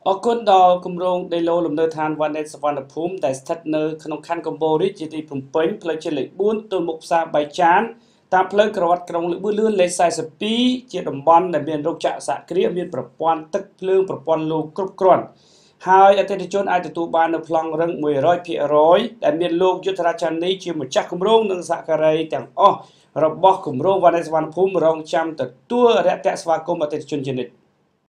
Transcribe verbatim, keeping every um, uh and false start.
អរគុណដល់គម្រោងដីឡូលំនៅឋានវ៉ាណេតសវណ្ណភូមិដែលស្ថិតនៅក្នុងខណ្ឌកំពូលរាជជាទីភ្នំពេញផ្លូវជាតិលេខbốnទល់មុខផ្សារបៃចានតាមផ្លូវក្រវ៉ាត់ក្រុងលឿនលឿនលេខ42ជាតំបន់ដែលមានរោគចាក់សហគ្រាសមានប្រព័ន្ធទឹកភ្លើងប្រព័ន្ធលូគ្រប់គ្រាន់ហើយអតិថិជនអាចទទួលបាននៅប្លង់រឹងone hundred percent ដែលមានលោកយុទ្ធរាចានីជាម្ចាស់គម្រោងនិងសហការីទាំងអស់របស់គម្រោងវ៉ាណេតសវណ្ណភូមិរងចាំទទួលរយៈស្វាគមន៍អតិថិជនជានិច្ច